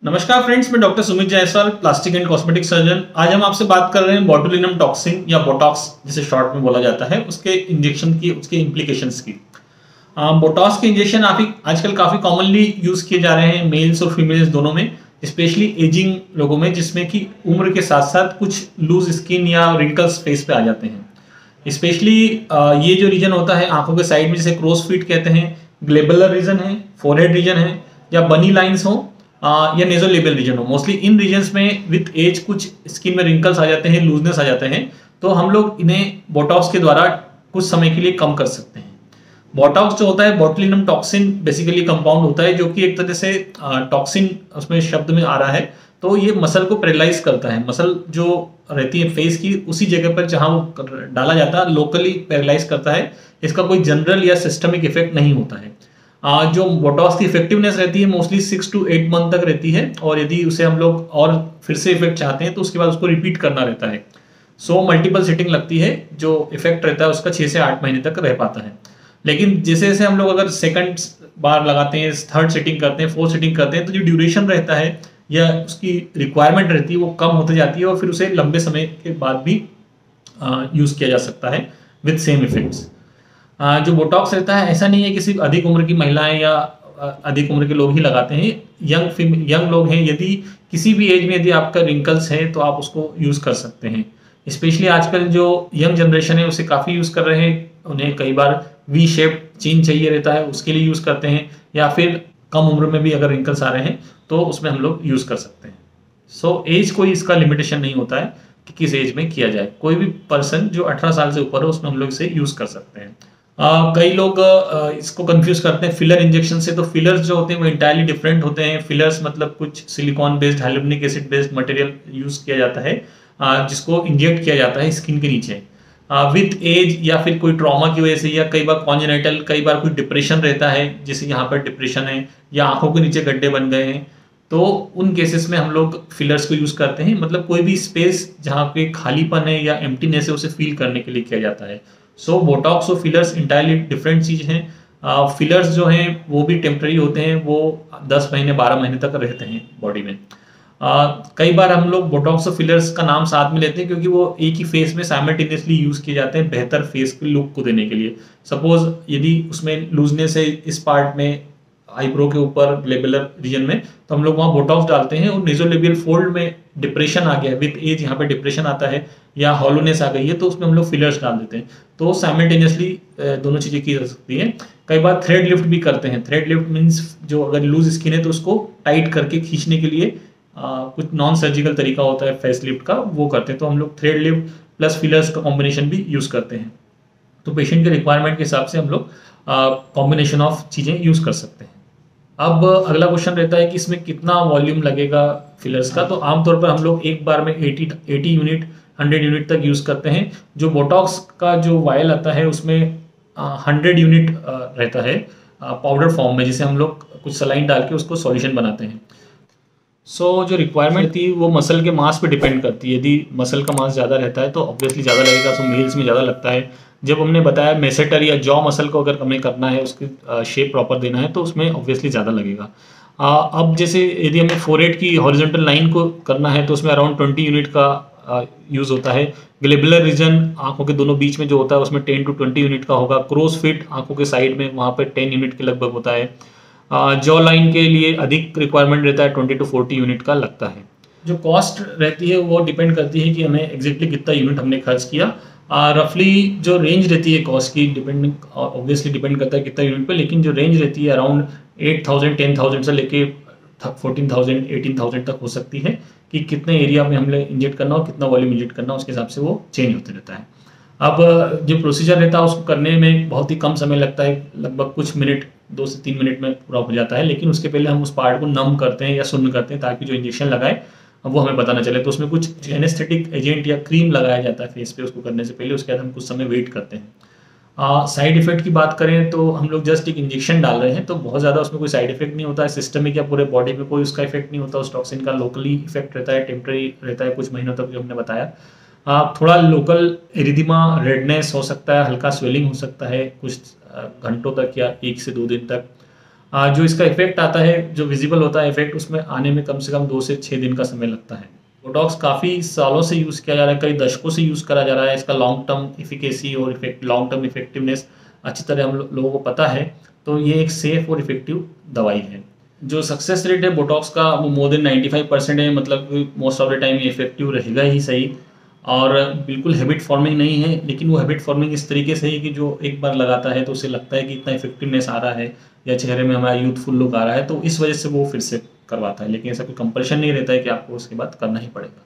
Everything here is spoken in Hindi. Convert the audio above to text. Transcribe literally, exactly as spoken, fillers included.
नमस्कार फ्रेंड्स, मैं doctor Sumit Jaiswal, plastic and cosmetic surgeon. आज हम आपसे बात कर रहे हैं बोटुलिनम टॉक्सिन या बोटॉक्स जिसे शॉर्ट में बोला जाता है, उसके इंजेक्शन की, उसके इम्प्लीकेशंस की। बोटॉक्स के इंजेक्शन आजकल काफी कॉमनली यूज किए जा रहे हैं मेल्स और फीमेल्स दोनों में, स्पेशली एजिंग लोगों में जिसमें कि उम्र के साथ साथ कुछ लूज स्किन या रिंकल्स फेस पे आ जाते हैं। स्पेशली ये जो रीजन होता है आंखों के साइड में, जिसे क्रोस फीट कहते हैं, ग्लेबुलर रीजन है, फोरहेड रीजन है, या बनी लाइंस हो Uh, या नेजोलेबियल रीजन हो। मोस्टली इन रीजन्स में विथ एज कुछ स्किन में रिंकल्स आ जाते हैं, लूजनेस आ जाते हैं, तो हम लोग इन्हें बोटॉक्स के द्वारा कुछ समय के लिए कम कर सकते हैं। बोटॉक्स जो होता है, बोटुलिनम टॉक्सिन बेसिकली कंपाउंड होता है जो कि एक तरह से टॉक्सिन उसमें शब्द में आ रहा है, तो ये मसल को पैरालाइज करता है। मसल जो रहती है फेस की, उसी जगह पर जहां वो डाला जाता है लोकली पैरालाइज करता है। इसका कोई जनरल या सिस्टमिक इफेक्ट नहीं होता है। जो बोटॉक्स की इफेक्टिवनेस रहती है mostly six to eight month तक रहती है, और यदि उसे हम लोग और फिर से इफेक्ट चाहते हैं तो उसके बाद उसको रिपीट करना रहता है। सो मल्टीपल सिटिंग लगती है, जो इफेक्ट रहता है उसका छः से आठ महीने तक रह पाता है। लेकिन जैसे जैसे हम लोग अगर सेकंड बार लगाते हैं, थर्ड सिटिंग करते हैं, फोर्थ सिटिंग करते हैं, तो जो ड्यूरेशन रहता है या उसकी रिक्वायरमेंट रहती है वो कम होती जाती है, और फिर उसे लंबे समय के बाद भी यूज़ किया जा सकता है विद सेम इफेक्ट्स। जो बोटॉक्स रहता है ऐसा नहीं है कि सिर्फ अधिक उम्र की महिलाएं या अधिक उम्र के लोग ही लगाते हैं। यंग यंग लोग हैं, यदि किसी भी एज में यदि आपका रिंकल्स है तो आप उसको यूज़ कर सकते हैं। स्पेशली आजकल जो यंग जनरेशन है उसे काफ़ी यूज़ कर रहे हैं। उन्हें कई बार वी शेप चेन चाहिए रहता है, उसके लिए यूज़ करते हैं, या फिर कम उम्र में भी अगर रिंकल्स आ रहे हैं तो उसमें हम लोग यूज़ कर सकते हैं। सो एज कोई इसका लिमिटेशन नहीं होता है कि किस एज में किया जाए। कोई भी पर्सन जो अठारह साल से ऊपर हो उसमें हम लोग इसे यूज़ कर सकते हैं। Uh, कई लोग uh, इसको कंफ्यूज करते हैं फिलर इंजेक्शन से। तो फिलर्स जो होते हैं वो इंटायरली डिफरेंट होते हैं। फिलर्स मतलब कुछ silicone based, hyaluronic acid based material use किया जाता है, uh, जिसको इंजेक्ट किया जाता है स्किन के नीचे विथ एज, या फिर कोई ट्रॉमा की वजह से, या कई बार कॉन्जेनाइटल, कई बार कोई डिप्रेशन रहता है जैसे यहाँ पर डिप्रेशन है, या आंखों के नीचे गड्ढे बन गए हैं, तो उन केसेस में हम लोग फिलर्स को यूज करते हैं। मतलब कोई भी स्पेस जहाँ पे खालीपन है या एम्प्टीनेस है उसे फील करने के लिए किया जाता है। सो बोटॉक्स और फिलर्स इंटायरली डिफरेंट चीज़ हैं। फिलर्स जो हैं वो भी टेम्पररी होते हैं, वो दस महीने बारह महीने तक रहते हैं बॉडी में। uh, कई बार हम लोग बोटॉक्स और फिलर्स का नाम साथ में लेते हैं क्योंकि वो एक ही फेस में साइमल्टेनियसली यूज़ किए जाते हैं बेहतर फेस के लुक को देने के लिए। सपोज यदि उसमें लूजनेस है इस पार्ट में, आईब्रो के ऊपर ग्लेबुलर रीजन में, तो हम लोग वहाँ बोटॉक्स डालते हैं। और नेजोलेबियल फोल्ड में डिप्रेशन आ गया, विद एज यहाँ पे डिप्रेशन आता है या हॉलोनेस आ गई है, तो उसमें हम लोग फिलर्स डाल देते हैं। तो साइमल्टेनियसली दोनों चीज़ें की जा सकती हैं। कई बार थ्रेड लिफ्ट भी करते हैं। थ्रेड लिफ्ट मीन्स जो अगर लूज स्किन है तो उसको टाइट करके खींचने के लिए आ, कुछ नॉन सर्जिकल तरीका होता है फेस लिफ्ट का, वो करते हैं। तो हम लोग थ्रेड लिफ्ट प्लस फिलर्स का कॉम्बिनेशन भी यूज़ करते हैं। तो पेशेंट के रिक्वायरमेंट के हिसाब से हम लोग कॉम्बिनेशन ऑफ चीज़ें यूज़ कर सकते हैं। अब अगला क्वेश्चन रहता है कि इसमें कितना वॉल्यूम लगेगा फिलर्स का। तो आमतौर पर हम लोग एक बार में अस्सी अस्सी यूनिट, सौ यूनिट तक यूज़ करते हैं। जो बोटॉक्स का जो वायल आता है उसमें सौ यूनिट रहता है पाउडर फॉर्म में, जिसे हम लोग कुछ सलाइन डाल के उसको सॉल्यूशन बनाते हैं। सो so, जो रिक्वायरमेंट थी वो मसल के मास पे डिपेंड करती है। यदि मसल का मास ज़्यादा रहता है तो ऑब्वियसली ज़्यादा लगेगा। सो मेल्स में ज़्यादा लगता है। जब हमने बताया मेसेटर या जॉ मसल को अगर हमें करना है, उसकी शेप प्रॉपर देना है, तो उसमें ऑब्वियसली ज़्यादा लगेगा। आ, अब जैसे यदि हमें फोरहेड की हॉरिजॉन्टल लाइन को करना है तो उसमें अराउंड ट्वेंटी यूनिट का यूज़ होता है। ग्लेबुलर रीजन आंखों के दोनों बीच में जो होता है उसमें टेन टू ट्वेंटी यूनिट का होगा। क्रोस फिट आंखों के साइड में, वहाँ पर टेन यूनिट के लगभग होता है। जॉ लाइन के लिए अधिक रिक्वायरमेंट रहता है, ट्वेंटी टू फोर्टी यूनिट का लगता है। जो कॉस्ट रहती है वो डिपेंड करती है कि हमें एग्जैक्टली कितना यूनिट हमने खर्च किया। रफली uh, जो रेंज रहती है कॉस्ट की, डिपेंड ऑब्वियसली डिपेंड करता है कितना यूनिट पे, लेकिन जो रेंज रहती है around eight thousand ten thousand से लेके फोर्टीन थाउजेंड एटीन थाउजेंड तक हो सकती है, कि कितने एरिया में हमने इंजेक्ट करना और कितना वॉल्यूम इंजेक्ट करना, उसके हिसाब से वो चेंज होते रहता है। अब जो प्रोसीजर रहता है उसको करने में बहुत ही कम समय लगता है, लगभग कुछ मिनट, दो से तीन मिनट में पूरा हो जाता है। लेकिन उसके पहले हम उस पार्ट को नम करते हैं या सुन्न करते हैं ताकि जो इंजेक्शन लगाए वो हमें पता ना चले। तो उसमें कुछ एनेस्थेटिक एजेंट या क्रीम लगाया जाता है फेस पे उसको करने से पहले। उसके बाद हम कुछ समय वेट करते हैं। साइड इफेक्ट की बात करें तो हम लोग जस्ट एक इंजेक्शन डाल रहे हैं, तो बहुत ज़्यादा उसमें कोई साइड इफेक्ट नहीं होता है। सिस्टमिक या पूरे बॉडी में कोई उसका इफेक्ट नहीं होता। उस टॉक्सिन का लोकली इफेक्ट रहता है, टेम्पररी रहता है कुछ महीनों तक, जो हमने बताया। आ, थोड़ा लोकल एरिदिमा, रेडनेस हो सकता है, हल्का स्वेलिंग हो सकता है कुछ घंटों तक या एक से दो दिन तक। आ, जो इसका इफेक्ट आता है, जो विजिबल होता है इफेक्ट, उसमें आने में कम से कम दो से छः दिन का समय लगता है। बोटॉक्स काफ़ी सालों से यूज़ किया जा रहा है, कई दशकों से यूज़ करा जा रहा है। इसका लॉन्ग टर्म इफिकेसी और इफेक्ट लॉन्ग टर्म इफेक्टिवनेस अच्छी तरह हम लो, लोगों को पता है। तो ये एक सेफ और इफेक्टिव दवाई है। जो सक्सेस रेट है बोटॉक्स का वो more than ninety five percent है, मतलब मोस्ट ऑफ द टाइम ये इफेक्टिव रहेगा ही सही। और बिल्कुल हैबिट फॉर्मिंग नहीं है, लेकिन वो हैबिट फॉर्मिंग इस तरीके से है कि जो एक बार लगाता है तो उसे लगता है कि इतना इफेक्टिवनेस आ रहा है या चेहरे में हमारा यूथफुल लुक आ रहा है, तो इस वजह से वो फिर से करवाता है। लेकिन ऐसा कोई कंपल्शन नहीं रहता है कि आपको उसके बाद करना ही पड़ेगा।